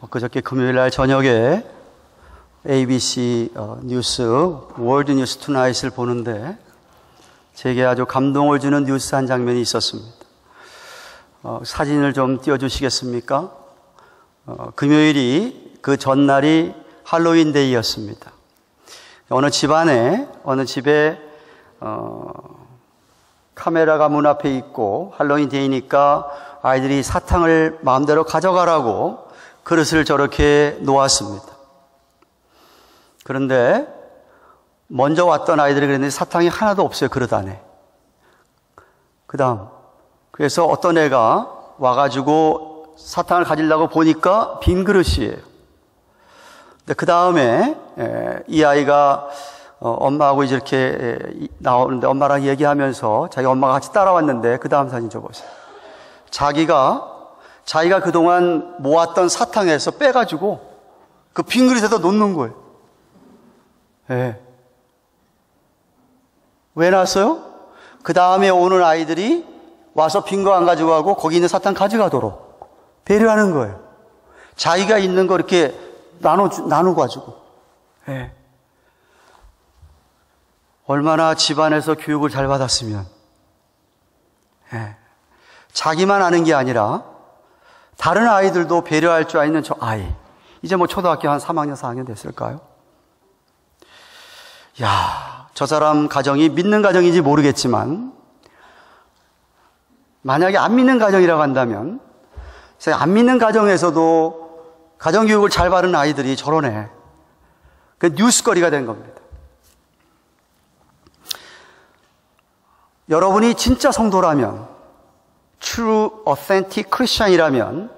그저께 금요일 날 저녁에 ABC 뉴스, 월드 뉴스 투나잇을 보는데 제게 아주 감동을 주는 뉴스 한 장면이 있었습니다. 사진을 좀 띄워주시겠습니까? 금요일이 그 전날이 할로윈 데이였습니다. 어느 집에 카메라가 문 앞에 있고 할로윈 데이니까 아이들이 사탕을 마음대로 가져가라고 그릇을 저렇게 놓았습니다. 그런데 먼저 왔던 아이들이 그랬는데 사탕이 하나도 없어요, 그릇 안에. 그래서 어떤 애가 와가지고 사탕을 가지려고 보니까 빈 그릇이에요. 근데 그 다음에 이 아이가 엄마하고 이렇게 나오는데 엄마랑 얘기하면서 자기 엄마가 같이 따라왔는데 그 다음 사진 줘보세요. 자기가 그동안 모았던 사탕에서 빼가지고 그 빈 그릇에다 놓는 거예요. 왜 놨어요? 그 다음에 오는 아이들이 와서 빈 거 안 가지고 가고 거기 있는 사탕 가져가도록 배려하는 거예요. 자기가 있는 거 이렇게 나눠가지고. 얼마나 집안에서 교육을 잘 받았으면. 자기만 아는 게 아니라 다른 아이들도 배려할 줄 아는 저 아이. 이제 초등학교 한 3학년, 4학년 됐을까요? 저 사람 가정이 믿는 가정인지 모르겠지만 만약에 안 믿는 가정이라고 한다면 안 믿는 가정에서도 가정교육을 잘 받은 아이들이 저러네. 그 뉴스거리가 된 겁니다. 여러분이 진짜 성도라면, true, authentic Christian이라면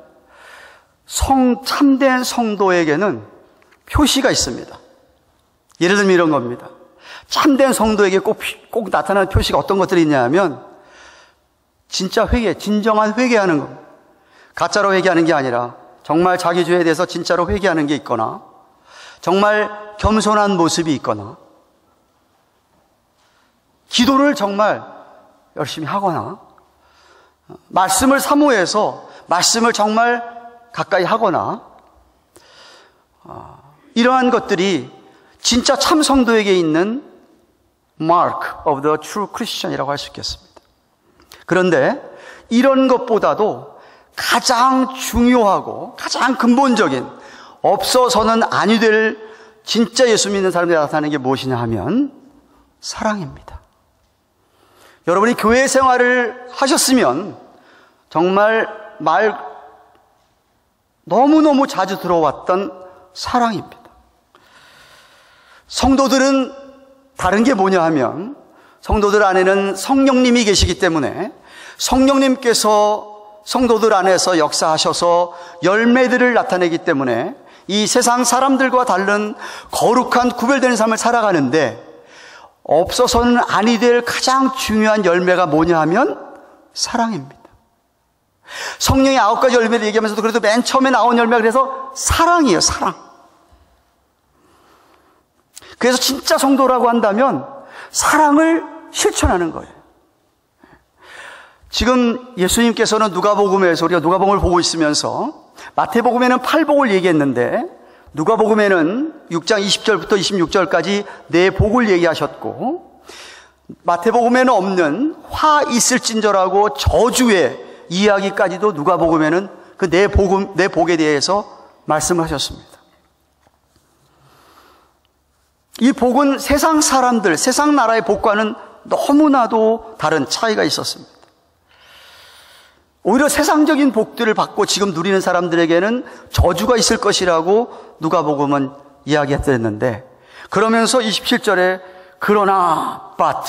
참된 성도에게는 표시가 있습니다. 예를 들면 이런 겁니다. 참된 성도에게 꼭 나타나는 표시가 어떤 것들이 있냐면 진짜 진정한 회개하는 겁니다. 가짜로 회개하는 게 아니라 정말 자기 죄에 대해서 진짜로 회개하는 게 있거나 정말 겸손한 모습이 있거나 기도를 정말 열심히 하거나 말씀을 사모해서 말씀을 정말 가까이 하거나 이러한 것들이 진짜 참 성도에게 있는 mark of the true Christian이라고 할 수 있겠습니다. 그런데 이런 것보다도 가장 중요하고 가장 근본적인 없어서는 아니 될 진짜 예수 믿는 사람들이 나타나는 게 무엇이냐 하면 사랑입니다. 여러분이 교회 생활을 하셨으면 정말 너무너무 자주 들어왔던 사랑입니다. 성도들은 다른 게 뭐냐 하면 성도들 안에는 성령님이 계시기 때문에 성령님께서 성도들 안에서 역사하셔서 열매들을 나타내기 때문에 이 세상 사람들과 다른 거룩한 구별되는 삶을 살아가는데 없어서는 아니 될 가장 중요한 열매가 뭐냐 하면 사랑입니다. 성령의 9가지 열매를 얘기하면서도 그래도 맨 처음에 나온 열매가 그래서 사랑이에요. 사랑. 그래서 진짜 성도라고 한다면 사랑을 실천하는 거예요. 지금 예수님께서는 누가복음에서 우리가 누가복음을 보고 있으면서 마태복음에는 8복을 얘기했는데 누가복음에는 6장 20절부터 26절까지 네 복을 얘기하셨고 마태복음에는 없는 화 있을진저라고 저주의 이야기까지도 누가복음에는 그 네 복에 대해서 말씀을 하셨습니다. 이 복은 세상 사람들, 세상 나라의 복과는 너무나도 다른 차이가 있었습니다. 오히려 세상적인 복들을 받고 지금 누리는 사람들에게는 저주가 있을 것이라고 누가복음은 이야기했었는데 그러면서 27절에 그러나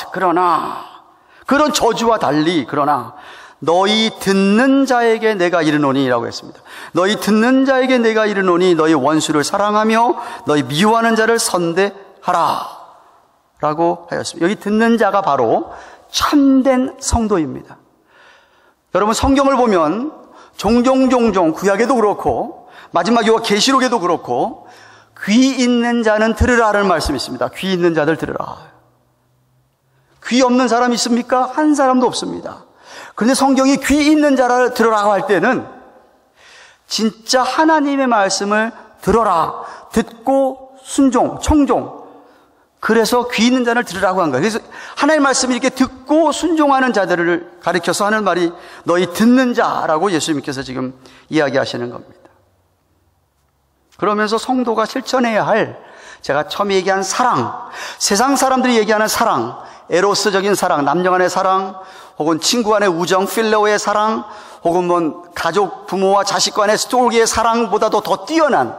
그런 저주와 달리 그러나 너희 듣는 자에게 내가 이르노니 라고 했습니다. 너희 듣는 자에게 내가 이르노니 너희 원수를 사랑하며 너희 미워하는 자를 선대하라 라고 하였습니다. 여기 듣는 자가 바로 참된 성도입니다. 여러분 성경을 보면 종종 구약에도 그렇고 마지막 요한 계시록에도 그렇고 귀 있는 자는 들으라는 말씀이 있습니다. 귀 있는 자들 들으라. 귀 없는 사람 있습니까? 한 사람도 없습니다. 그런데 성경이 귀 있는 자를 들으라고 할 때는 진짜 하나님의 말씀을 들어라. 듣고 순종, 청종. 그래서 귀 있는 자를 들으라고 한 거예요. 그래서 하나님의 말씀을 이렇게 듣고 순종하는 자들을 가리켜서 하는 말이 너희 듣는 자라고 예수님께서 지금 이야기하시는 겁니다. 그러면서 성도가 실천해야 할 제가 처음에 얘기한 사랑, 세상 사람들이 얘기하는 사랑, 에로스적인 사랑, 남녀 간의 사랑, 혹은 친구 간의 우정, 필레오의 사랑, 혹은 뭐 가족, 부모와 자식 간의 스토리의 사랑보다도 더 뛰어난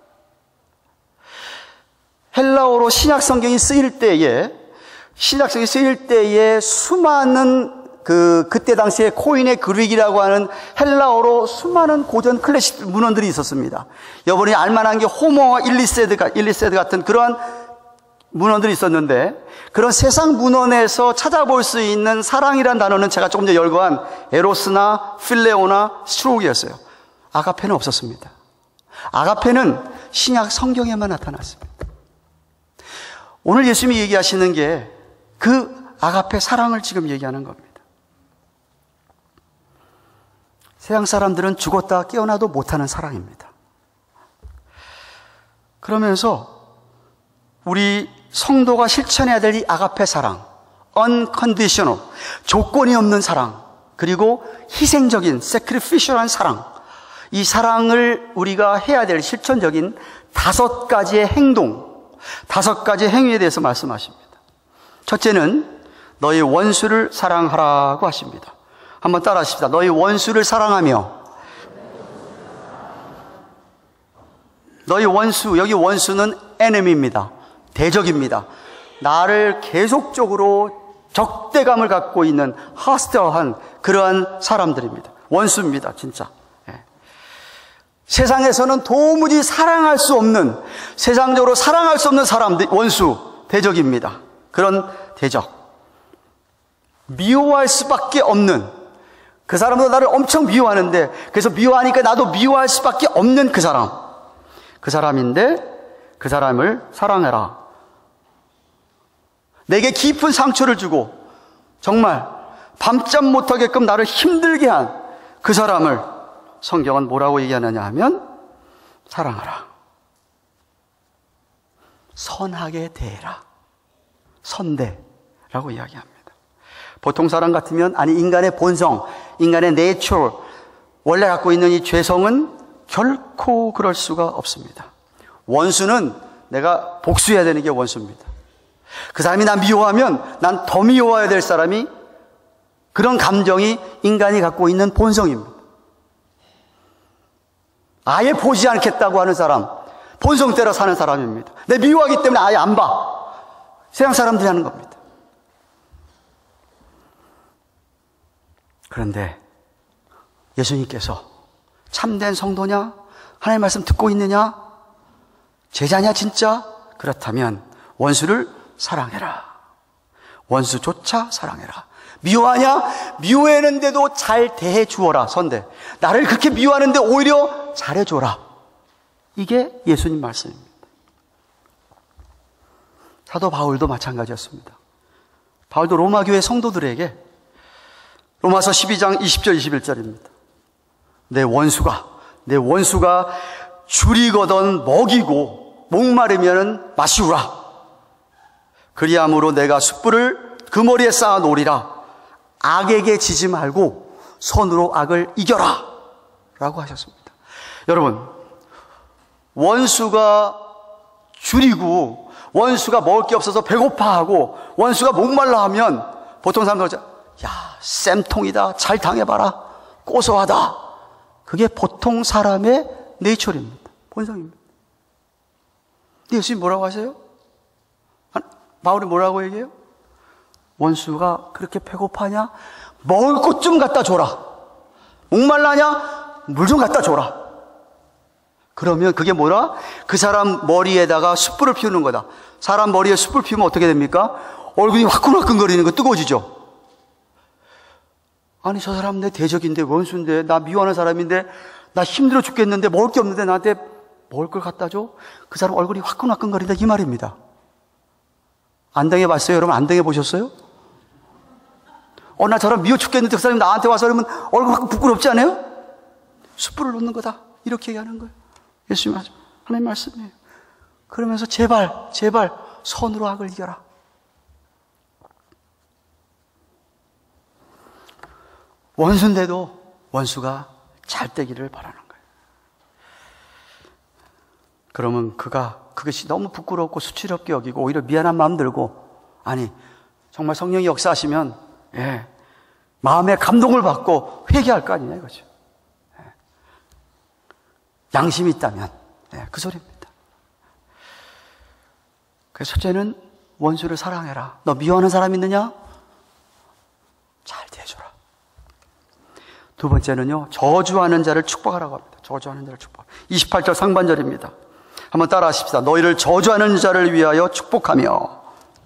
헬라어로 신약 성경이 쓰일 때에 수많은 그때 당시에 코인의 그릭이라고 하는 헬라어로 수많은 고전 클래식 문헌들이 있었습니다. 여러분이 알만한 게 호모와 일리세드 같은 그러한 문헌들이 있었는데, 그런 세상 문헌에서 찾아볼 수 있는 사랑이란 단어는 제가 조금 전에 열거한 에로스나 필레오나 스트로크였어요. 아가페는 없었습니다. 아가페는 신약 성경에만 나타났습니다. 오늘 예수님이 얘기하시는 게 그 아가페 사랑을 지금 얘기하는 겁니다. 세상 사람들은 죽었다 깨어나도 못하는 사랑입니다. 그러면서 우리 성도가 실천해야 될 이 아가페 사랑, unconditional, 조건이 없는 사랑, 그리고 희생적인 sacrificial한 사랑, 이 사랑을 우리가 해야 될 실천적인 5가지의 행동, 5가지 행위에 대해서 말씀하십니다. 첫째는 너희 원수를 사랑하라고 하십니다. 한번 따라 하십시다. 너희 원수를 사랑하며. 너희 원수, 여기 원수는 enemy입니다. 대적입니다. 나를 계속적으로 적대감을 갖고 있는 hostile한 그러한 사람들입니다. 원수입니다, 진짜. 세상에서는 도무지 사랑할 수 없는, 세상적으로 사랑할 수 없는 사람들, 원수, 대적입니다. 그런 대적. 미워할 수밖에 없는, 그 사람도 나를 엄청 미워하는데, 그래서 미워하니까 나도 미워할 수밖에 없는 그 사람. 그 사람인데, 그 사람을 사랑해라. 내게 깊은 상처를 주고, 정말 밤잠 못하게끔 나를 힘들게 한 그 사람을 성경은 뭐라고 얘기하느냐 하면, 사랑하라. 선하게 대해라. 선대라고 이야기합니다. 보통 사람 같으면, 아니 인간의 본성, 인간의 내추럴, 원래 갖고 있는 이 죄성은 결코 그럴 수가 없습니다. 원수는 내가 복수해야 되는 게 원수입니다. 그 사람이 나 미워하면 난 더 미워해야 될 사람이, 그런 감정이 인간이 갖고 있는 본성입니다. 아예 보지 않겠다고 하는 사람, 본성대로 사는 사람입니다. 내 미워하기 때문에 아예 안 봐. 세상 사람들이 하는 겁니다. 그런데 예수님께서 참된 성도냐? 하나님의 말씀 듣고 있느냐? 제자냐 진짜? 그렇다면 원수를 사랑해라. 원수조차 사랑해라. 미워하냐? 미워했는데도 잘 대해 주어라. 선대. 나를 그렇게 미워하는데 오히려 잘해줘라. 이게 예수님 말씀입니다. 사도 바울도 마찬가지였습니다. 바울도 로마 교회 성도들에게 로마서 12장 20절 21절입니다. 내 원수가 줄이거든 먹이고 목마르면 마시우라. 그리함으로 내가 숯불을 그 머리에 쌓아 놓으리라. 악에게 지지 말고 선으로 악을 이겨라 라고 하셨습니다. 여러분, 원수가 줄이고 원수가 먹을 게 없어서 배고파하고 원수가 목말라 하면 보통 사람들 야, 쌤통이다, 잘 당해봐라, 고소하다. 그게 보통 사람의 네이처입니다. 본성입니다. 근데 예수님 뭐라고 하세요? 바울이 뭐라고 얘기해요? 원수가 그렇게 배고파냐? 먹을 것 좀 갖다 줘라. 목말라냐? 물 좀 갖다 줘라. 그러면 그게 뭐라? 그 사람 머리에다가 숯불을 피우는 거다. 사람 머리에 숯불 피우면 어떻게 됩니까? 얼굴이 화끈화끈거리는 거 뜨거워지죠. 아니 저 사람 내 대적인데, 원수인데, 나 미워하는 사람인데, 나 힘들어 죽겠는데 먹을 게 없는데 나한테 먹을 걸 갖다 줘? 그 사람 얼굴이 화끈화끈거린다 이 말입니다. 안 당해봤어요? 여러분 안 당해보셨어요? 나 저런 미워 죽겠는데 그 사람이 나한테 와서 그러면 얼굴 확 부끄럽지 않아요? 숯불을 놓는 거다 이렇게 얘기하는 거예요. 예수님 말씀, 하나님 말씀이에요. 그러면서 제발 선으로 악을 이겨라. 원수인데도 원수가 잘 되기를 바라는 거예요. 그러면 그것이 너무 부끄럽고 수치스럽게 여기고 오히려 미안한 마음 들고, 아니 정말 성령이 역사하시면 마음에 감동을 받고 회개할 거 아니냐 이거죠. 양심이 있다면 그 소리입니다. 그래서 첫째는 원수를 사랑해라. 너 미워하는 사람 있느냐? 잘 대해줘라. 두 번째는요, 저주하는 자를 축복하라고 합니다. 저주하는 자를 축복. 28절 상반절입니다. 한번 따라 하십시다. 너희를 저주하는 자를 위하여 축복하며.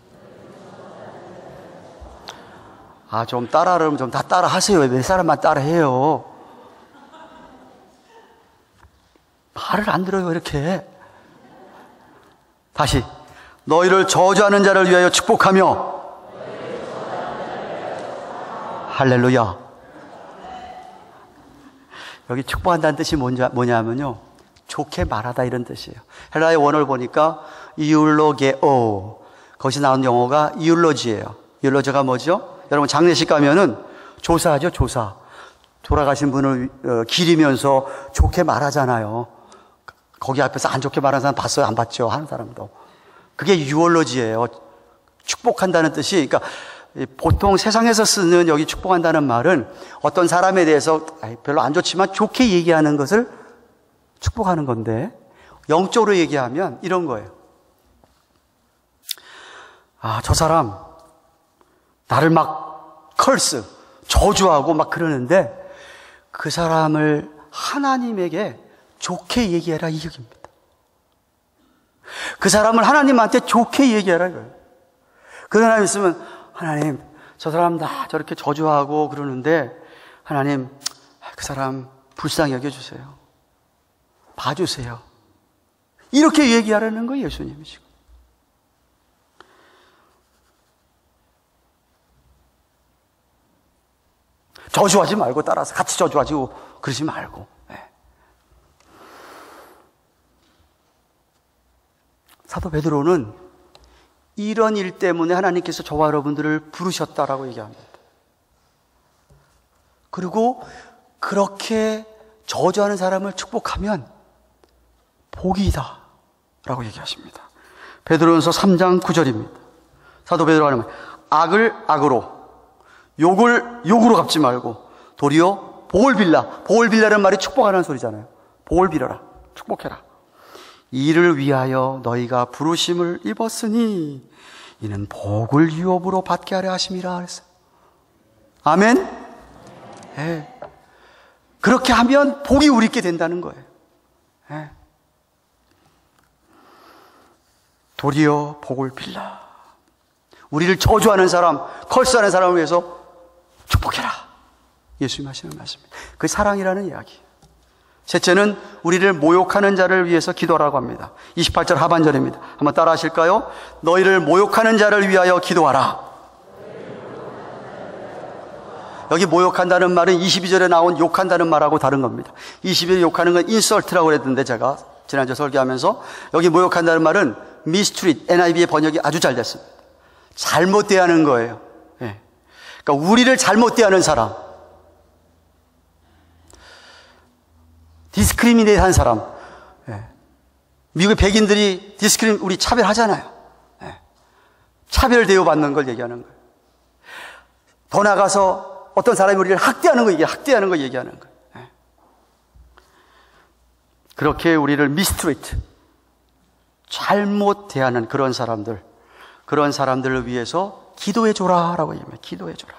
좀 따라하면 좀 다 따라 하세요. 왜 사람만 따라 해요? 말을 안 들어요, 이렇게. 다시. 너희를 저주하는 자를 위하여 축복하며. 할렐루야. 여기 축복한다는 뜻이 뭐냐면요, 좋게 말하다 이런 뜻이에요. 헬라의 원어를 보니까 이울로게오, 거기서 나온 영어가 이울로지예요. 이울로지가 뭐죠? 여러분 장례식 가면은 조사하죠. 조사. 돌아가신 분을 기리면서 좋게 말하잖아요. 거기 앞에서 안 좋게 말하는 사람 봤어요? 안 봤죠? 하는 사람도. 그게 유올로지예요. 축복한다는 뜻이, 그러니까 보통 세상에서 쓰는 여기 축복한다는 말은 어떤 사람에 대해서 별로 안 좋지만 좋게 얘기하는 것을 축복하는 건데, 영적으로 얘기하면 이런 거예요. 저 사람 나를 막 컬스, 저주하고 막 그러는데 그 사람을 하나님에게 좋게 얘기해라, 이 얘기입니다. 그 사람을 하나님한테 좋게 얘기해라 이거예요. 그 사람이 있으면, 하나님, 저 사람 다 저렇게 저주하고 그러는데 하나님, 그 사람 불쌍히 여겨주세요. 봐주세요. 이렇게 얘기하라는 거예요, 예수님이 지금. 저주하지 말고 따라서 같이 저주하지 그러지 말고. 사도 베드로는 이런 일 때문에 하나님께서 저와 여러분들을 부르셨다라고 얘기합니다. 그리고 그렇게 저주하는 사람을 축복하면 복이다 라고 얘기하십니다. 베드로전서 3장 9절입니다. 사도 베드로가 하는 말, 악을 악으로, 욕을 욕으로 갚지 말고 도리어 복을 빌라. 복을 빌라는 말이 축복하는 소리잖아요. 복을 빌어라, 축복해라. 이를 위하여 너희가 부르심을 입었으니 이는 복을 유업으로 받게 하려 하심이라 그랬어요. 아멘? 네. 그렇게 하면 복이 우리께 된다는 거예요. 네. 도리어 복을 빌라. 우리를 저주하는 사람, 컬스하는 사람을 위해서 축복해라. 예수님 하시는 말씀입니다. 그 사랑이라는 이야기. 셋째는 우리를 모욕하는 자를 위해서 기도하라고 합니다. 28절 하반절입니다. 한번 따라 하실까요? 너희를 모욕하는 자를 위하여 기도하라. 여기 모욕한다는 말은 22절에 나온 욕한다는 말하고 다른 겁니다. 22절에 욕하는 건 인설트라고 그랬는데, 제가 지난주 설교하면서 여기 모욕한다는 말은 mistreat, NIV의 번역이 아주 잘 됐습니다. 잘못 대하는 거예요. 그러니까 우리를 잘못 대하는 사람, 디스크리미네이트 한 사람. 미국의 백인들이 우리 차별하잖아요. 차별 대우받는 걸 얘기하는 거예요. 더 나가서 어떤 사람이 우리를 학대하는 거 얘기하는 거예요. 그렇게 우리를 미스트레이트, 잘못 대하는 그런 사람들을 위해서 기도해줘라 라고 얘기합니다. 기도해줘라.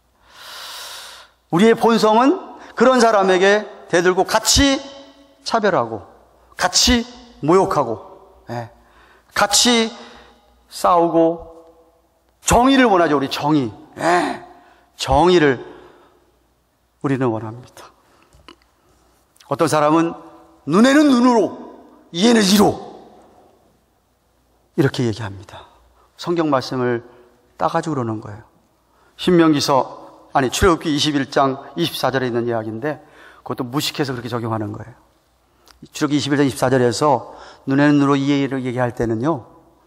우리의 본성은 그런 사람에게 대들고 같이 차별하고 같이 모욕하고 같이 싸우고 정의를 원하죠. 우리 정의. 정의를 우리는 원합니다. 어떤 사람은 눈에는 눈으로, 이에는 이로 이렇게 얘기합니다. 성경 말씀을 따가지고 그러는 거예요. 출애굽기 21장 24절에 있는 이야기인데 그것도 무식해서 그렇게 적용하는 거예요. 출애굽기 21장 24절에서 눈에는 눈으로 이해를 얘기할 때는요,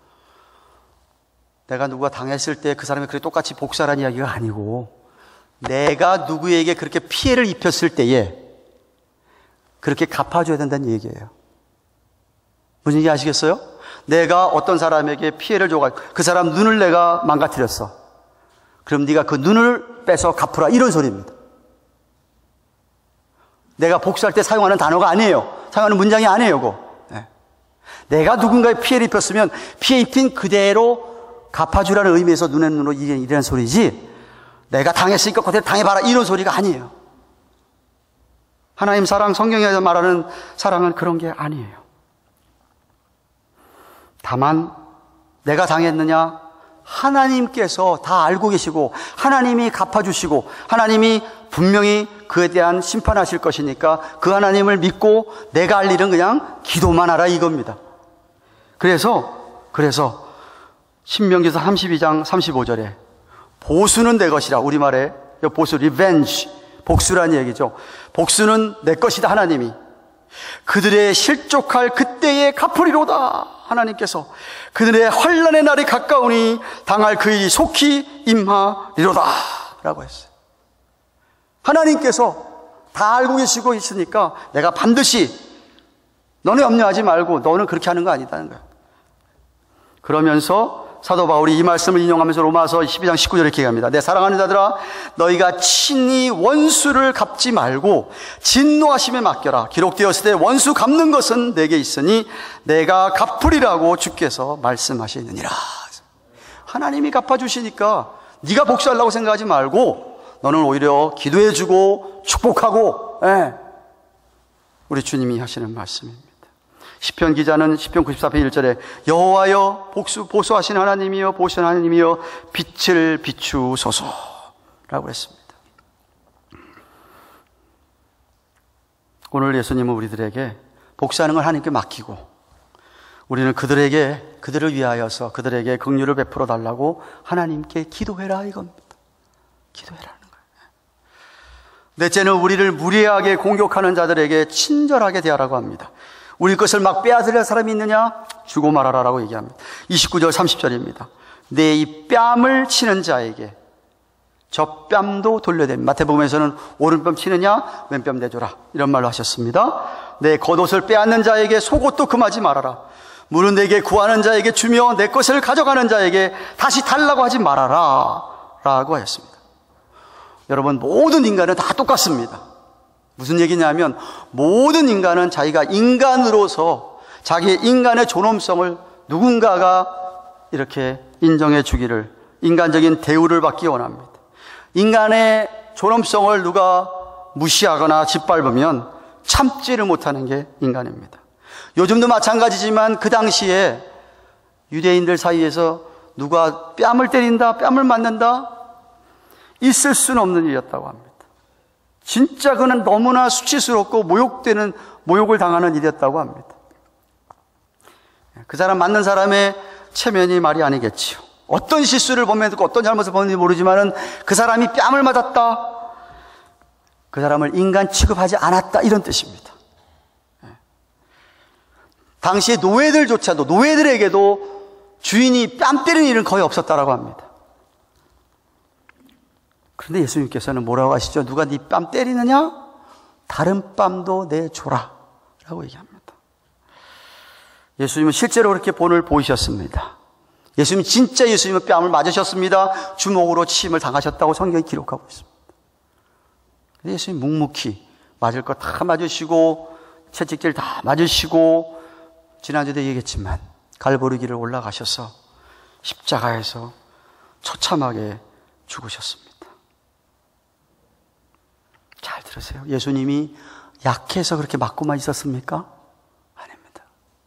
내가 누가 당했을 때 그 사람이 그렇게 똑같이 복수하라는 이야기가 아니고, 내가 누구에게 그렇게 피해를 입혔을 때에 그렇게 갚아줘야 된다는 얘기예요. 무슨 얘기 아시겠어요? 내가 어떤 사람에게 피해를 줘가지고 그 사람 눈을 내가 망가뜨렸어. 그럼 네가 그 눈을 빼서 갚으라, 이런 소리입니다. 내가 복수할 때 사용하는 단어가 아니에요. 사용하는 문장이 아니에요, 그거. 네. 내가 누군가에 피해를 입혔으면 피해 입힌 그대로 갚아주라는 의미에서 눈에 눈으로 이런 소리지, 내가 당했으니까 그대로 당해봐라, 이런 소리가 아니에요. 하나님 사랑, 성경에서 말하는 사랑은 그런 게 아니에요. 다만 내가 당했느냐? 하나님께서 다 알고 계시고 하나님이 갚아주시고 하나님이 분명히 그에 대한 심판하실 것이니까 그 하나님을 믿고 내가 할 일은 그냥 기도만 하라, 이겁니다. 그래서 신명기서 32장 35절에 보수는 내 것이라, 우리말에 보수, 리벤지, 복수라는 얘기죠. 복수는 내 것이다, 하나님이. 그들의 실족할 그때에 갚으리로다. 하나님께서 그들의 환난의 날이 가까우니 당할 그 일이 속히 임하리로다 라고 했어요. 하나님께서 다 알고 계시고 있으니까 내가 반드시, 너는 염려하지 말고 너는 그렇게 하는 거 아니다는 거예요. 그러면서 사도 바울이 이 말씀을 인용하면서 로마서 12장 19절에 이렇게 얘기합니다. 내 사랑하는 자들아, 너희가 친히 원수를 갚지 말고 진노하심에 맡겨라. 기록되었을 때 원수 갚는 것은 내게 있으니 내가 갚으리라고 주께서 말씀하시느니라. 하나님이 갚아주시니까 네가 복수하려고 생각하지 말고 너는 오히려 기도해주고 축복하고, 우리 주님이 하시는 말씀입니다. 시편 기자는 시편 94편 1절에 여호와여 보수하신 하나님이여, 보시는 하나님이여, 빛을 비추소서라고 했습니다. 오늘 예수님은 우리들에게 복수하는 걸 하나님께 맡기고 우리는 그들을 위하여서 그들에게 긍휼을 베풀어 달라고 하나님께 기도해라, 이겁니다. 기도해라는 거예요. 넷째는 우리를 무례하게 공격하는 자들에게 친절하게 대하라고 합니다. 우리 것을 막 빼앗으려 사람이 있느냐? 주고 말하라라고 얘기합니다. 29절 30절입니다. 내 이 뺨을 치는 자에게 저 뺨도 돌려댑니다. 마태복음에서는 오른뺨 치느냐? 왼뺨 내줘라, 이런 말로 하셨습니다. 내 겉옷을 빼앗는 자에게 속옷도 금하지 말아라. 물은 내게 구하는 자에게 주며 내 것을 가져가는 자에게 다시 달라고 하지 말아라 라고 하였습니다. 여러분, 모든 인간은 다 똑같습니다. 무슨 얘기냐면 모든 인간은 자기가 인간으로서 자기의 인간의 존엄성을 누군가가 이렇게 인정해 주기를, 인간적인 대우를 받기 원합니다. 인간의 존엄성을 누가 무시하거나 짓밟으면 참지를 못하는 게 인간입니다. 요즘도 마찬가지지만 그 당시에 유대인들 사이에서 누가 뺨을 때린다, 뺨을 맞는다, 있을 수는 없는 일이었다고 합니다. 진짜 그는 너무나 수치스럽고 모욕을 당하는 일이었다고 합니다. 그 사람 맞는 사람의 체면이 말이 아니겠지요. 어떤 실수를 범했고 어떤 잘못을 범했는지 모르지만은 그 사람이 뺨을 맞았다, 그 사람을 인간 취급하지 않았다, 이런 뜻입니다. 당시에 노예들에게도 주인이 뺨 때리는 일은 거의 없었다라고 합니다. 그런데 예수님께서는 뭐라고 하시죠? 누가 네 뺨 때리느냐? 다른 뺨도 내줘라 라고 얘기합니다. 예수님은 실제로 그렇게 본을 보이셨습니다. 예수님은 뺨을 맞으셨습니다. 주먹으로 치임을 당하셨다고 성경이 기록하고 있습니다. 예수님 묵묵히 맞을 거 다 맞으시고 채찍질 다 맞으시고, 지난주에도 얘기했지만 갈보리 길을 올라가셔서 십자가에서 처참하게 죽으셨습니다. 잘 들으세요. 예수님이 약해서 그렇게 맞고만 있었습니까? 아닙니다.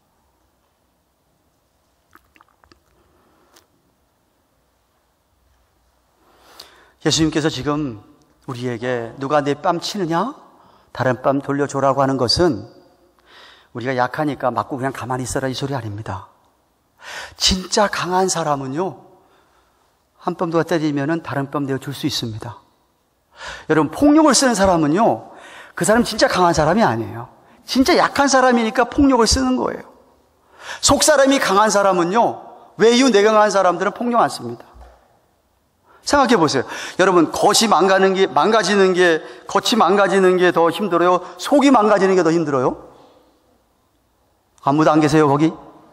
예수님께서 지금 우리에게 누가 내 뺨 치느냐? 다른 뺨 돌려줘라고 하는 것은 우리가 약하니까 맞고 그냥 가만히 있어라, 이 소리 아닙니다. 진짜 강한 사람은요, 한 뺨 누가 때리면은 다른 뺨 내어줄 수 있습니다. 여러분, 폭력을 쓰는 사람은요, 그 사람 진짜 강한 사람이 아니에요. 진짜 약한 사람이니까 폭력을 쓰는 거예요. 속 사람이 강한 사람은요, 외유 내강한 사람들은 폭력 안 씁니다. 생각해 보세요. 여러분, 겉이 망가지는 게 더 힘들어요? 속이 망가지는 게 더 힘들어요? 아무도 안 계세요, 거기?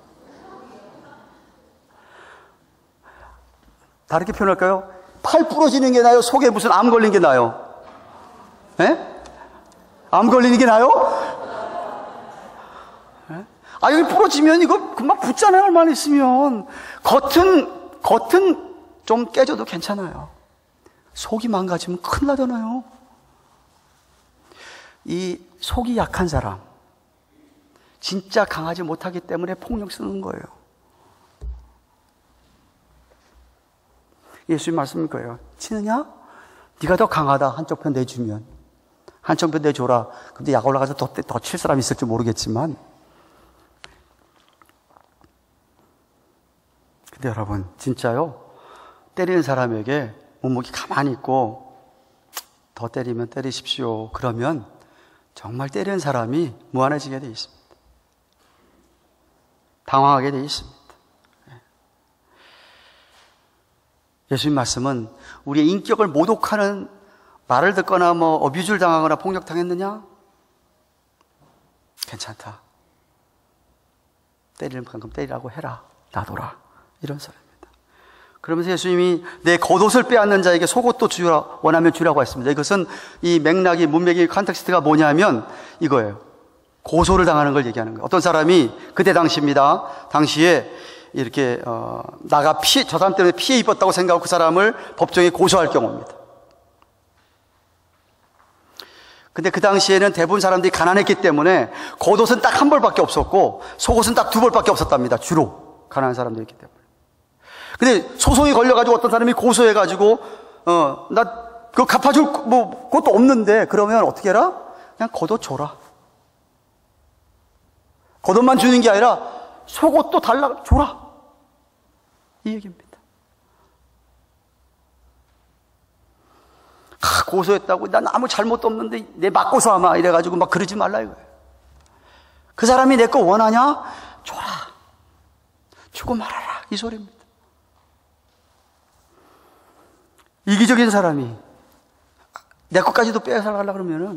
다르게 표현할까요? 팔 부러지는 게 나아요? 속에 무슨 암 걸린 게 나아요? 예? 암 걸리는 게 나아요? 예? 아, 여기 부러지면 이거 금방 붙잖아요, 얼마나 있으면. 겉은 좀 깨져도 괜찮아요. 속이 망가지면 큰일 나잖아요. 이 속이 약한 사람, 진짜 강하지 못하기 때문에 폭력 쓰는 거예요. 예수님 말씀인 거예요. 치느냐? 네가 더 강하다. 한쪽 편 내주면. 한쪽 편 내줘라. 근데 약 올라가서 더 칠 사람이 있을지 모르겠지만. 근데 여러분, 진짜요? 때리는 사람에게 묵묵히 가만히 있고 더 때리면 때리십시오. 그러면 정말 때리는 사람이 무한해지게 돼 있습니다. 당황하게 돼 있습니다. 예수님 말씀은 우리의 인격을 모독하는 말을 듣거나 어뷰즈를 당하거나 폭력당했느냐? 괜찮다. 때리는 만큼 때리라고 해라. 놔둬라. 이런 소리입니다. 그러면서 예수님이 내 겉옷을 빼앗는 자에게 속옷도 원하면 주라고 했습니다. 이것은 이 맥락이, 문맥이, 컨텍스트가 뭐냐면 이거예요. 고소를 당하는 걸 얘기하는 거예요. 어떤 사람이 그때 당시입니다. 당시에 이렇게 저 사람 때문에 피해 입었다고 생각하고 그 사람을 법정에 고소할 경우입니다. 근데 그 당시에는 대부분 사람들이 가난했기 때문에 겉옷은 딱 한 벌밖에 없었고 속옷은 딱 두 벌밖에 없었답니다. 주로 가난한 사람들이기 때문에. 근데 소송이 걸려가지고 어떤 사람이 고소해가지고 나 그거 갚아줄 그것도 없는데 그러면 어떻게 해라? 그냥 겉옷 줘라. 겉옷만 주는 게 아니라 속옷도 줘라. 이 얘기입니다. 고소했다고 난 아무 잘못도 없는데 내 맞고서 아마 이래가지고 막 그러지 말라 이거예요. 그 사람이 내 거 원하냐? 줘라. 주고 말아라. 이 소리입니다. 이기적인 사람이 내 것까지도 빼앗아가려고 그러면은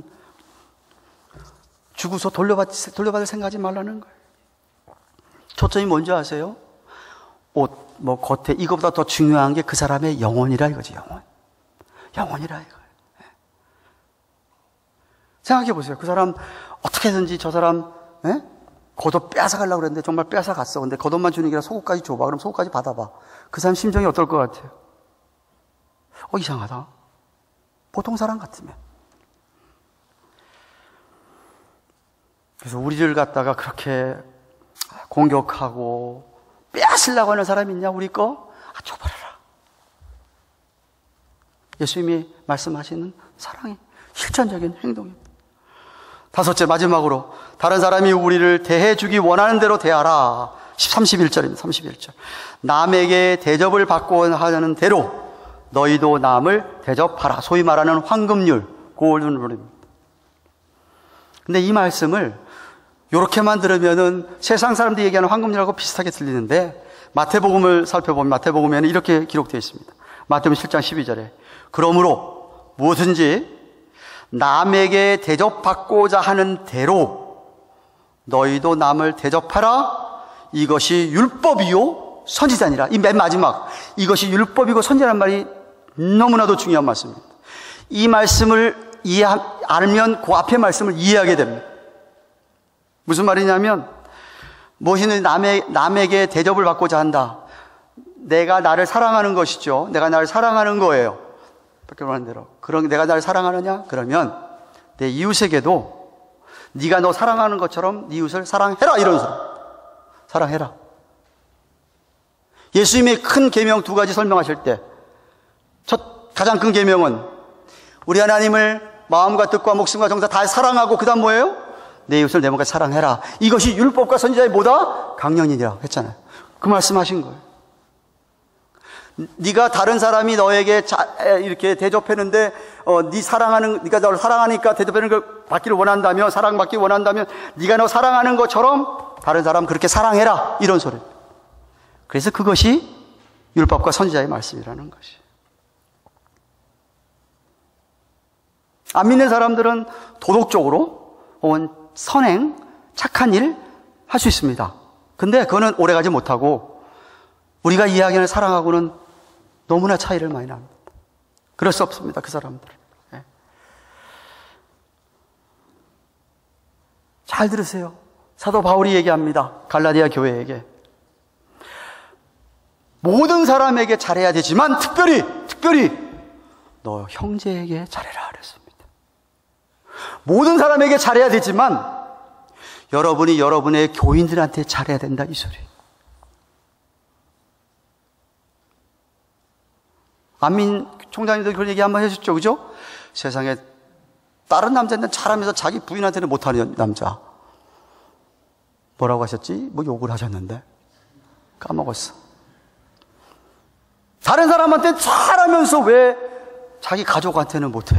주고서 돌려받을 생각하지 말라는 거예요. 초점이 뭔지 아세요? 옷, 겉에 이거보다 더 중요한 게 그 사람의 영혼이라 이거지, 영혼. 영혼이라 이거예요. 생각해 보세요. 그 사람 어떻게든지 저 사람 겉옷 빼앗아가려고 그랬는데 정말 빼앗아갔어. 근데 겉옷만 주는 게 아니라 속옷까지 줘봐. 그럼 속옷까지 받아봐. 그 사람 심정이 어떨 것 같아요? 이상하다. 보통 사람 같으면. 그래서 우리를 갖다가 그렇게 공격하고 빼앗으려고 하는 사람이 있냐? 우리 거? 줘버려라. 예수님이 말씀하시는 사랑의 실천적인 행동입니다. 다섯째, 마지막으로 다른 사람이 우리를 대해주기 원하는 대로 대하라. 31절입니다. 31절. 남에게 대접을 받고 하는 대로 너희도 남을 대접하라. 소위 말하는 황금률, 골든 룰입니다. 근데 이 말씀을 이렇게만 들으면은 세상 사람들이 얘기하는 황금률하고 비슷하게 들리는데 마태복음을 살펴보면 마태복음에는 이렇게 기록되어 있습니다. 마태복음 7장 12절에 그러므로 무엇든지 남에게 대접받고자 하는 대로 너희도 남을 대접하라. 이것이 율법이요 선지자니라. 이 맨 마지막 이것이 율법이고 선지자라는 말이 너무나도 중요한 말씀입니다. 이 말씀을 알면 그 앞의 말씀을 이해하게 됩니다. 무슨 말이냐면 무엇이든 남에게 대접을 받고자 한다. 내가 나를 사랑하는 것이죠. 내가 나를 사랑하는 거예요. 밖에 말하는 대로. 그럼 내가 나를 사랑하느냐? 그러면 내 이웃에게도 네가 너 사랑하는 것처럼 네 이웃을 사랑해라. 이런 소리. 사랑해라. 예수님의 큰 계명 두 가지 설명하실 때 가장 큰 계명은 우리 하나님을 마음과 뜻과 목숨과 정사 다 사랑하고 그 다음 뭐예요? 내 이웃을 내 몸같이 사랑해라. 이것이 율법과 선지자의 뭐다? 강령이니라 했잖아요. 그 말씀하신 거예요. 네가 다른 사람이 너에게 이렇게 대접했는데 네가 너를 사랑하니까 대접하는 걸 받기를 원한다면, 사랑받기 원한다면 네가 너 사랑하는 것처럼 다른 사람 그렇게 사랑해라, 이런 소리. 그래서 그것이 율법과 선지자의 말씀이라는 것이. 안 믿는 사람들은 도덕적으로 혹은 선행, 착한 일 할 수 있습니다. 근데 그거는 오래가지 못하고 우리가 이야기하는 사랑하고는 너무나 차이를 많이 납니다. 그럴 수 없습니다, 그 사람들은. 네. 잘 들으세요. 사도 바울이 얘기합니다. 갈라디아 교회에게. 모든 사람에게 잘해야 되지만 특별히 너 형제에게 잘해라 그랬습니다. 모든 사람에게 잘해야 되지만 여러분이 여러분의 교인들한테 잘해야 된다, 이 소리. 안민 총장님도 그런 얘기 한번 해주셨죠, 그죠? 세상에 다른 남자는 잘하면서 자기 부인한테는 못하는 남자. 뭐라고 하셨지? 뭐 욕을 하셨는데 까먹었어. 다른 사람한테 잘하면서 왜 자기 가족한테는 못해?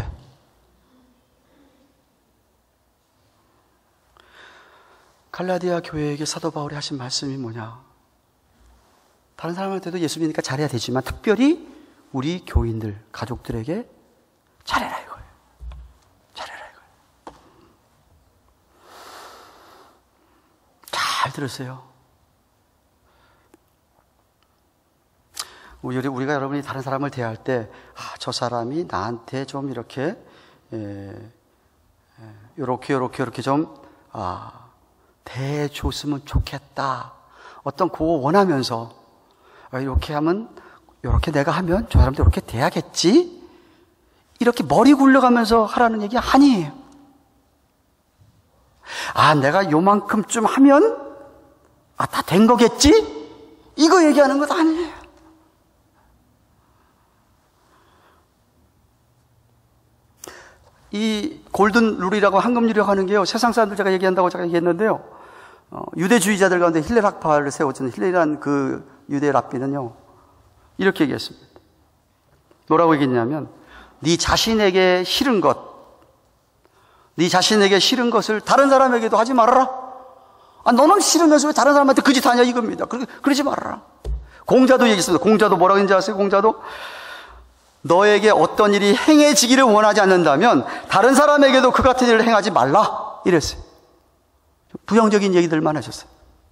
갈라디아 교회에게 사도 바울이 하신 말씀이 뭐냐? 다른 사람한테도 예수 믿으니까 잘해야 되지만 특별히 우리 교인들, 가족들에게 잘해라 이거예요. 잘해라 이거예요. 잘 들으세요. 우리가 여러분이 다른 사람을 대할 때, 저 사람이 나한테 좀 이렇게 좀 대해줬으면 좋겠다. 어떤 그거 원하면서 이렇게 하면, 이렇게 내가 하면 저 사람도 이렇게 돼야겠지? 이렇게 머리 굴려가면서 하라는 얘기 아니에요. 내가 요만큼쯤 하면 다 된 거겠지? 이거 얘기하는 것 아니에요. 이 골든 룰이라고 황금률이라고 하는 게요, 세상 사람들 제가 얘기한다고 제가 얘기했는데요, 유대주의자들 가운데 힐렐 학파를 세웠던 힐렐이라는 그 유대 랍비는요, 이렇게 얘기했습니다. 뭐라고 얘기했냐면, 네 자신에게 싫은 것을 다른 사람에게도 하지 말아라. 너는 싫으면서 왜 다른 사람한테 그 짓 하냐 이겁니다. 그러지 말아라. 공자도 얘기했습니다. 공자도 뭐라고 했는지 아세요? 공자도 너에게 어떤 일이 행해지기를 원하지 않는다면 다른 사람에게도 그 같은 일을 행하지 말라, 이랬어요. 부정적인 얘기들만 하셨어요.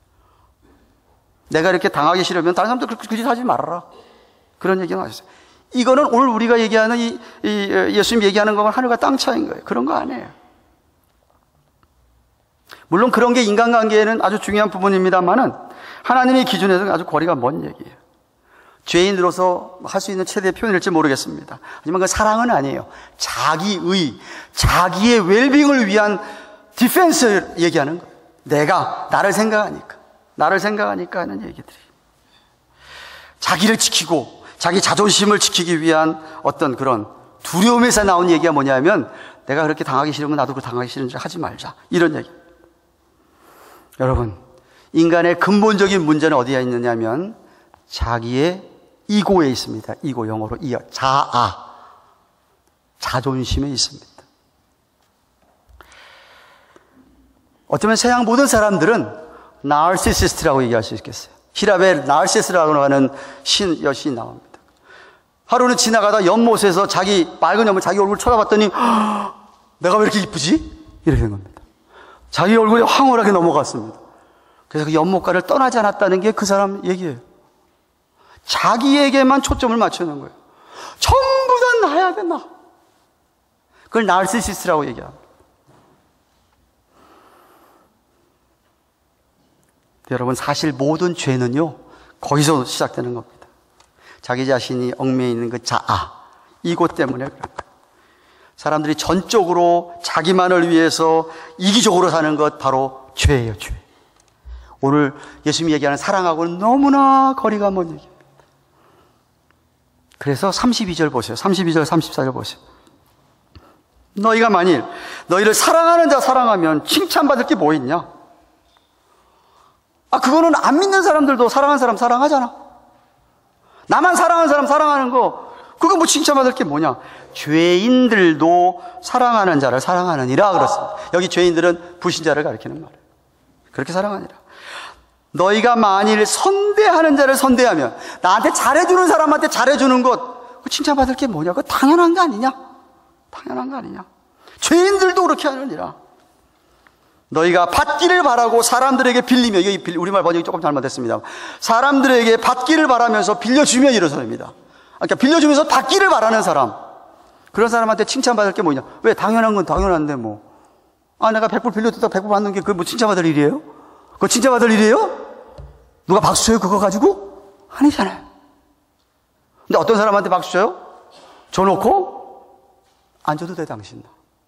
내가 이렇게 당하기 싫으면 다른 사람도 그 짓 하지 말아라, 그런 얘기만 하셨어요. 이거는 오늘 우리가 얘기하는 이 예수님 얘기하는 것만 하늘과 땅 차이인 거예요. 그런 거 아니에요. 물론 그런 게 인간관계에는 아주 중요한 부분입니다만은 하나님의 기준에서는 아주 거리가 먼 얘기예요. 죄인으로서 할 수 있는 최대의 표현일지 모르겠습니다. 하지만 그 사랑은 아니에요. 자기의 웰빙을 위한 디펜스를 얘기하는 거예요. 나를 생각하니까 하는 얘기들이. 자기를 지키고 자기 자존심을 지키기 위한 어떤 그런 두려움에서 나온 얘기가 뭐냐면, 내가 그렇게 당하기 싫으면 나도 그 당하기 싫은 줄 하지 말자, 이런 얘기. 여러분, 인간의 근본적인 문제는 어디에 있느냐면 자기의 이고에 있습니다. 이고, 영어로 자존심에 있습니다. 어쩌면 세상 모든 사람들은 나르시시스트라고 얘기할 수 있겠어요. 히랍에 나르시스라고 하는 여신이 나옵니다. 하루는 지나가다 연못에서 맑은 연못 자기 얼굴 쳐다봤더니 내가 왜 이렇게 이쁘지? 이렇게 된 겁니다. 자기 얼굴이 황홀하게 넘어갔습니다. 그래서 그 연못가를 떠나지 않았다는 게 그 사람 얘기예요. 자기에게만 초점을 맞추는 거예요. 전부 다 나야 된다. 그걸 나르시시스트라고 얘기합니다. 여러분, 사실 모든 죄는요, 거기서 시작되는 겁니다. 자기 자신이 얽매여 있는 그 이것 때문에 그런 거예요. 사람들이 전적으로 자기만을 위해서 이기적으로 사는 것, 바로 죄예요, 죄. 오늘 예수님이 얘기하는 사랑하고는 너무나 거리가 먼 얘기입니다. 그래서 32절 보세요. 32절, 34절 보세요. 너희가 만일 너희를 사랑하는 자 사랑하면 칭찬받을 게 뭐 있냐? 그거는 안 믿는 사람들도 사랑하는 사람 사랑하잖아. 나만 사랑하는 사람 사랑하는 거, 그거 뭐 칭찬받을 게 뭐냐? 죄인들도 사랑하는 자를 사랑하느니라 그렇습니다. 여기 죄인들은 불신자를 가리키는 말이에요. 그렇게 사랑하니라. 너희가 만일 선대하는 자를 선대하면, 나한테 잘해주는 사람한테 잘해주는 것, 그 칭찬받을 게 뭐냐? 그거 당연한 거 아니냐? 당연한 거 아니냐? 죄인들도 그렇게 하느니라. 너희가 받기를 바라고 사람들에게 빌리며, 여기 우리말 번역이 조금 잘못됐습니다. 사람들에게 받기를 바라면서 빌려주며 이르소입니다. 그러니까 빌려주면서 받기를 바라는 사람, 그런 사람한테 칭찬받을 게 뭐냐? 왜? 당연한 건 당연한데 뭐. 내가 100불 빌려줬다 100불 받는 게 그게 뭐 칭찬받을 일이에요? 그거 칭찬받을 일이에요? 누가 박수 쳐요 그거 가지고? 아니잖아요. 근데 어떤 사람한테 박수 쳐요? 줘놓고 안 줘도 돼 당신.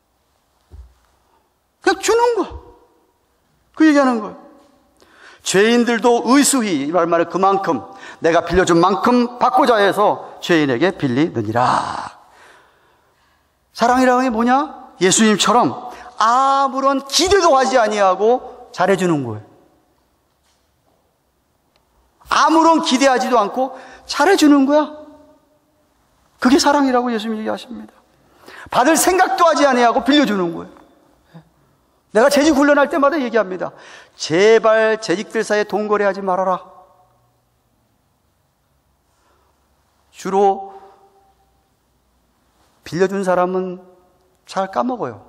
그냥 주는 거야. 그 얘기하는 거예요. 죄인들도 의수히, 이 말은 그만큼 내가 빌려준 만큼 받고자 해서 죄인에게 빌리느니라. 사랑이라는 게 뭐냐? 예수님처럼 아무런 기대도 하지 아니하고 잘해주는 거예요. 아무런 기대하지도 않고 잘해주는 거야. 그게 사랑이라고 예수님이 얘기하십니다. 받을 생각도 하지 아니하고 빌려주는 거예요. 내가 재직 훈련할 때마다 얘기합니다. 제발 재직들 사이에 돈 거래하지 말아라. 주로 빌려준 사람은 잘 까먹어요.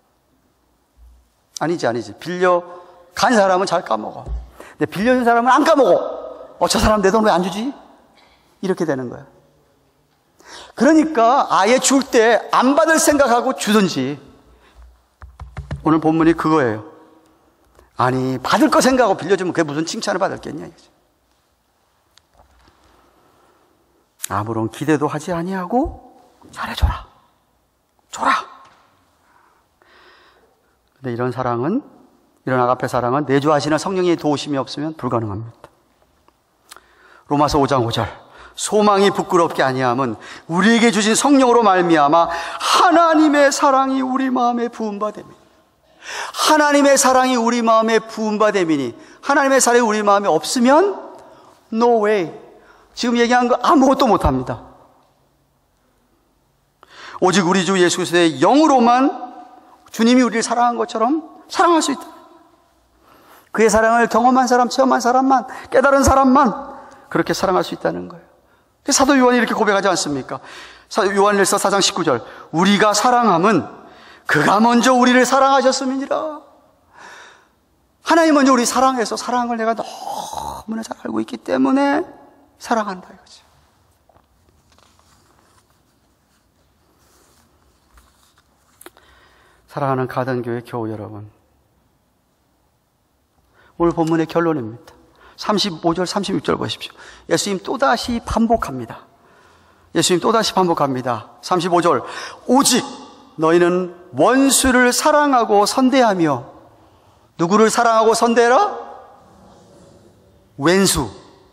아니지. 빌려간 사람은 잘 까먹어. 근데 빌려준 사람은 안 까먹어. 저 사람 내 돈 왜 안 주지? 이렇게 되는 거야. 그러니까 아예 줄 때 안 받을 생각하고 주든지. 오늘 본문이 그거예요. 아니, 받을 거 생각하고 빌려주면 그게 무슨 칭찬을 받을겠냐 이거죠. 아무런 기대도 하지 아니하고 잘해줘라. 줘라. 근데 이런 사랑은, 이런 아가페 사랑은 내주하시는 성령의 도우심이 없으면 불가능합니다. 로마서 5장 5절. 소망이 부끄럽게 아니함은 우리에게 주신 성령으로 말미암아 하나님의 사랑이 우리 마음에 부음받음이니. 하나님의 사랑이 우리 마음에 부음받음이니. 하나님의 사랑이 우리 마음에 없으면 no way. 지금 얘기한 거 아무것도 못합니다. 오직 우리 주 예수 그리스도의 영으로만 주님이 우리를 사랑한 것처럼 사랑할 수 있다. 그의 사랑을 경험한 사람, 체험한 사람만, 깨달은 사람만 그렇게 사랑할 수 있다는 거예요. 사도 요한이 이렇게 고백하지 않습니까? 요한일서 4장 19절. 우리가 사랑함은 그가 먼저 우리를 사랑하셨음이니라. 하나님 먼저 우리 사랑해서 사랑을 내가 너무나 잘 알고 있기 때문에 사랑한다 이거죠. 사랑하는 가든교회 교우 여러분, 오늘 본문의 결론입니다. 35절 36절 보십시오. 예수님 또다시 반복합니다. 예수님 또다시 반복합니다. 35절. 오직 너희는 원수를 사랑하고 선대하며. 누구를 사랑하고 선대해라? 왼수.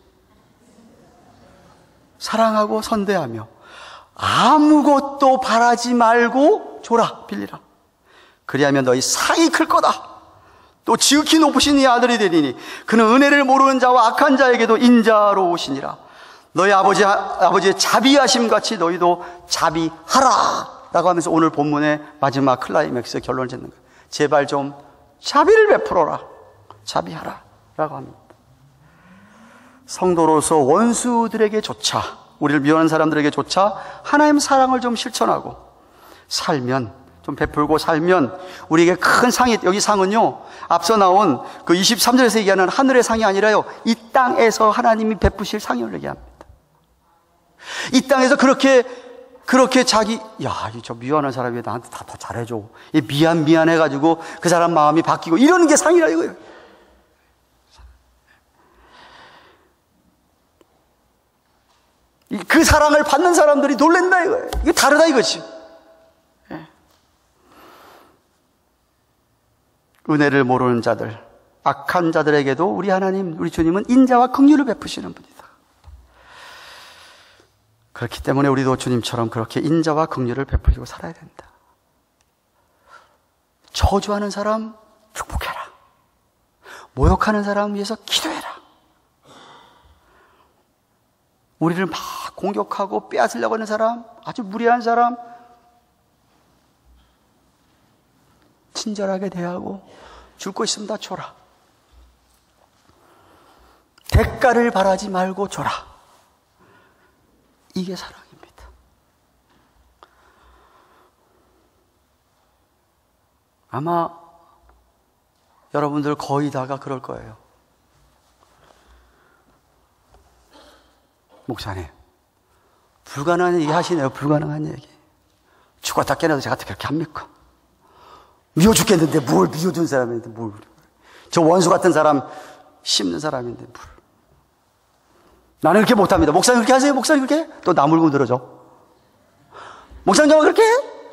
사랑하고 선대하며 아무것도 바라지 말고 줘라, 빌리라. 그리하면 너희 상이 클 거다. 또 지극히 높으신 이 아들이 되리니 그는 은혜를 모르는 자와 악한 자에게도 인자로우시니라. 너희 아버지의 자비하심 같이 너희도 자비하라 라고 하면서 오늘 본문의 마지막 클라이맥스 결론을 짓는 거예요. 제발 좀 자비를 베풀어라. 자비하라 라고 합니다. 성도로서 원수들에게조차, 우리를 미워하는 사람들에게조차 하나님 사랑을 좀 실천하고 살면, 좀 베풀고 살면 우리에게 큰 상이, 여기 상은요 앞서 나온 그 23절에서 얘기하는 하늘의 상이 아니라요, 이 땅에서 하나님이 베푸실 상을 얘기합니다. 이 땅에서 그렇게 자기, 저 미워하는 사람이 나한테 다 더 잘해줘, 미안해가지고 그 사람 마음이 바뀌고 이러는 게 상이라 이거예요. 그 사랑을 받는 사람들이 놀랜다 이거예요. 이게 다르다 이거지. 은혜를 모르는 자들, 악한 자들에게도 우리 하나님, 우리 주님은 인자와 긍휼을 베푸시는 분이다. 그렇기 때문에 우리도 주님처럼 그렇게 인자와 긍휼을 베풀고 살아야 된다. 저주하는 사람 축복해라. 모욕하는 사람 위해서 기도해라. 우리를 막 공격하고 빼앗으려고 하는 사람, 아주 무례한 사람, 친절하게 대하고 줄 거 있으면 다 줘라. 대가를 바라지 말고 줘라. 이게 사랑입니다. 아마 여러분들 거의 다가 그럴 거예요. 목사님, 불가능한 얘기 하시네요. 불가능한 얘기. 죽었다 깨어나도 제가 어떻게 그렇게 합니까? 미워 죽겠는데 뭘 미워준 사람인데 뭘. 저 원수 같은 사람 씹는 사람인데 뭘. 나는 그렇게 못합니다. 목사님 그렇게 하세요? 목사님 그렇게? 또 나 물고 늘어져. 목사님 정말 그렇게 해?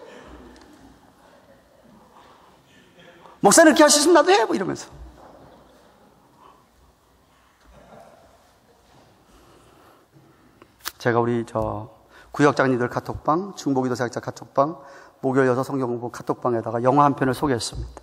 목사님 그렇게 하시면 나도 해? 뭐 이러면서. 제가 우리 구역장님들 카톡방, 중보기도 사역자 카톡방, 목요일 여섯 성경 공부 카톡방에다가 영화 한 편을 소개했습니다.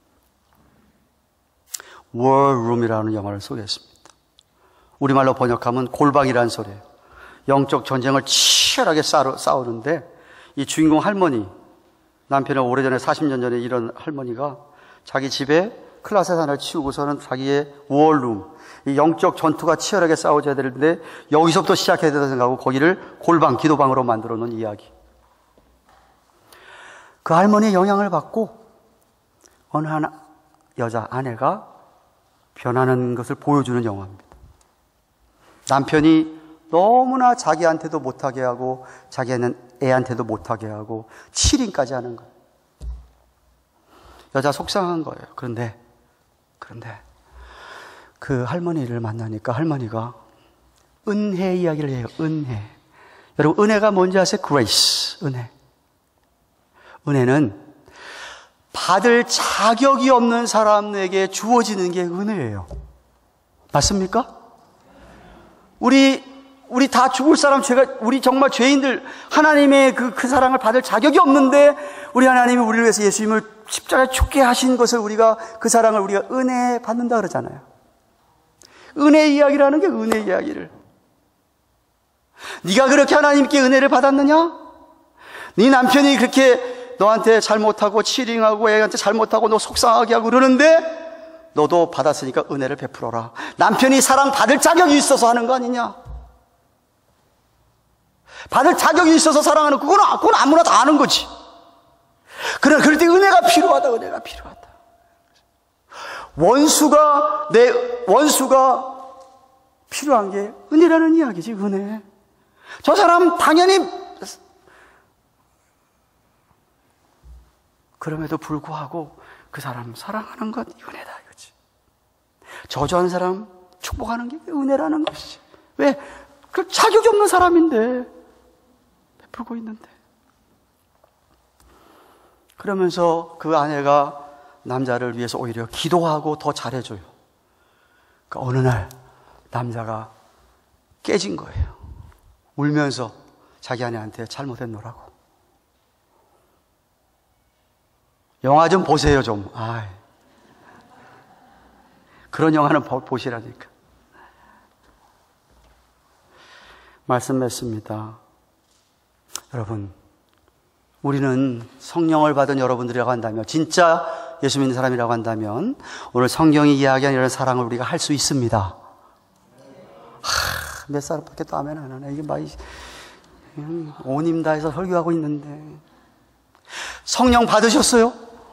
워룸이라는 영화를 소개했습니다. 우리말로 번역하면 골방이라는 소리예요. 영적 전쟁을 치열하게 싸우는데 이 주인공 할머니, 남편은 오래전에 40년 전에 이런 할머니가 자기 집에 클라스 하나를 치우고서는 자기의 워룸, 이 영적 전투가 치열하게 싸워져야 되는데 여기서부터 시작해야 된다고 생각하고 거기를 골방, 기도방으로 만들어 놓은 이야기. 그 할머니의 영향을 받고 어느 한 여자 아내가 변하는 것을 보여주는 영화입니다. 남편이 너무나 자기한테도 못하게 하고 자기는 애한테도 못하게 하고 7인까지 하는 거예요. 여자 속상한 거예요. 그런데 그 할머니를 만나니까 할머니가 은혜 이야기를 해요. 은혜. 여러분, 은혜가 뭔지 아세요? grace. 은혜. 은혜는 받을 자격이 없는 사람에게 주어지는 게 은혜예요. 맞습니까? 우리 다 죽을 사람, 우리 정말 죄인들, 하나님의 그 사랑을 받을 자격이 없는데, 우리 하나님이 우리를 위해서 예수님을 십자가에 죽게 하신 것을 그 사랑을 우리가 은혜 받는다 그러잖아요. 은혜 이야기라는 게 은혜 이야기를. 네가 그렇게 하나님께 은혜를 받았느냐? 네 남편이 그렇게 너한테 잘못하고 치링하고 애한테 잘못하고 너 속상하게 하고 그러는데 너도 받았으니까 은혜를 베풀어라. 남편이 사랑 받을 자격이 있어서 하는 거 아니냐? 받을 자격이 있어서 사랑하는 그건 아무나 다 하는 거지. 그러나 그럴 때 은혜가 필요하다. 은혜가 필요하다. 원수가 필요한 게 은혜라는 이야기지. 은혜. 저 사람 당연히 그럼에도 불구하고 그 사람 사랑하는 것 은혜다 이거지. 저주하는 사람 축복하는 게 은혜라는 것이지. 왜? 그 자격이 없는 사람인데 베풀고 있는데. 그러면서 그 아내가 남자를 위해서 오히려 기도하고 더 잘해줘요. 그러니까 어느 날 남자가 깨진 거예요. 울면서 자기 아내한테 잘못했노라고. 영화 좀 보세요 좀. 그런 영화는 보시라니까. 말씀 맺습니다. 여러분, 우리는 성령을 받은 여러분들이라고 한다면, 진짜 예수 믿는 사람이라고 한다면 오늘 성경이 이야기하는 이런 사랑을 우리가 할 수 있습니다. 몇 살밖에 또 아멘 안 하네. 이게 막 온힘 다해서 설교하고 있는데. 성령 받으셨어요?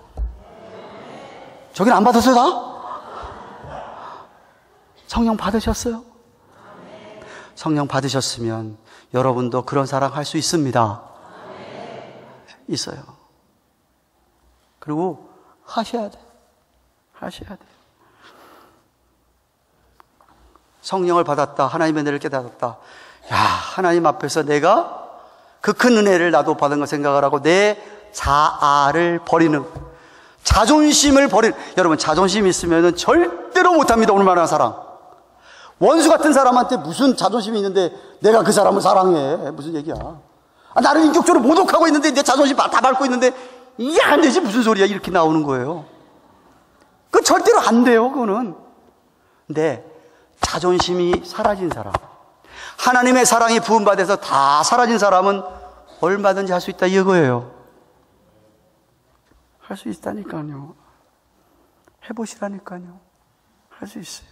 저긴 안 받았어요 다? 성령 받으셨어요? 성령 받으셨으면 여러분도 그런 사랑 할 수 있습니다. 있어요. 그리고 하셔야 돼. 하셔야 돼. 성령을 받았다. 하나님의 은혜를 깨달았다. 야, 하나님 앞에서 내가 그 큰 은혜를 나도 받은 거 생각을 하고 내 자아를 버리는, 자존심을 버리는. 여러분, 자존심 있으면 절대로 못합니다. 오늘만한 사랑. 원수 같은 사람한테 무슨 자존심이 있는데 내가 그 사람을 사랑해. 무슨 얘기야. 나를 인격적으로 모독하고 있는데 내 자존심 다 밟고 있는데 이게 안 되지. 무슨 소리야. 이렇게 나오는 거예요. 그건 절대로 안 돼요. 그거는. 근데 자존심이 사라진 사람, 하나님의 사랑이 부음받아서 다 사라진 사람은 얼마든지 할 수 있다 이거예요. 할 수 있다니까요. 해보시라니까요. 할 수 있어요.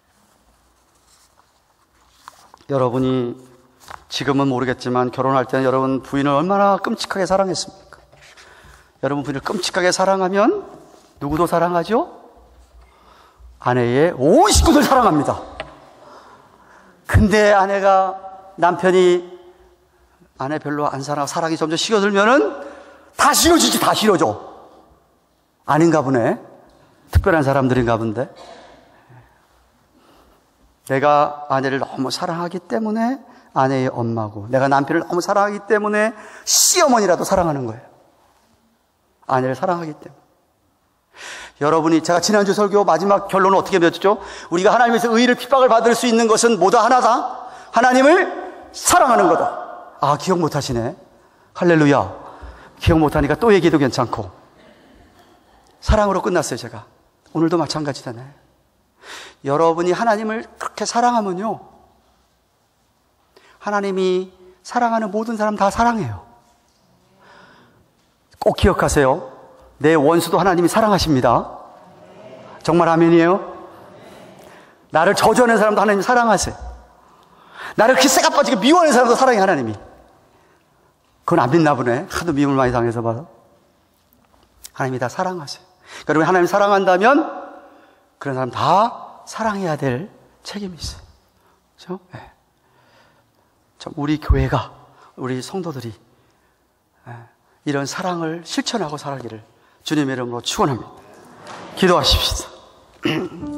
여러분이 지금은 모르겠지만 결혼할 때는 여러분 부인을 얼마나 끔찍하게 사랑했습니까? 여러분 부인을 끔찍하게 사랑하면 누구도 사랑하죠? 아내의 온 식구들 사랑합니다. 근데 남편이 아내 별로 안 사랑하고 사랑이 점점 식어들면은 다 싫어지지, 다 싫어져. 아닌가 보네. 특별한 사람들인가 본데. 내가 아내를 너무 사랑하기 때문에 아내의 엄마고, 내가 남편을 너무 사랑하기 때문에 시어머니라도 사랑하는 거예요. 아내를 사랑하기 때문에. 여러분이, 제가 지난주 설교 마지막 결론은 어떻게 맺었죠? 우리가 하나님에서 의를 핍박을 받을 수 있는 것은 뭐다 하나다? 하나님을 사랑하는 거다. 아, 기억 못 하시네. 할렐루야. 기억 못 하니까 또 얘기해도 괜찮고. 사랑으로 끝났어요, 제가. 오늘도 마찬가지잖아요. 여러분이 하나님을 그렇게 사랑하면요, 하나님이 사랑하는 모든 사람 다 사랑해요. 꼭 기억하세요. 내 원수도 하나님이 사랑하십니다. 정말 아멘이에요? 나를 저주하는 사람도 하나님이 사랑하세요. 나를 기세가 빠지게 미워하는 사람도 사랑해, 하나님이. 그건 안 믿나 보네. 하도 미움을 많이 당해서 봐서. 하나님이 다 사랑하세요. 그러니까 여러분, 하나님 사랑한다면 그런 사람 다 사랑해야 될 책임이 있어요. 그렇죠? 네. 우리 교회가, 우리 성도들이 이런 사랑을 실천하고 살아기를 주님의 이름으로 축원합니다. 기도하십시다.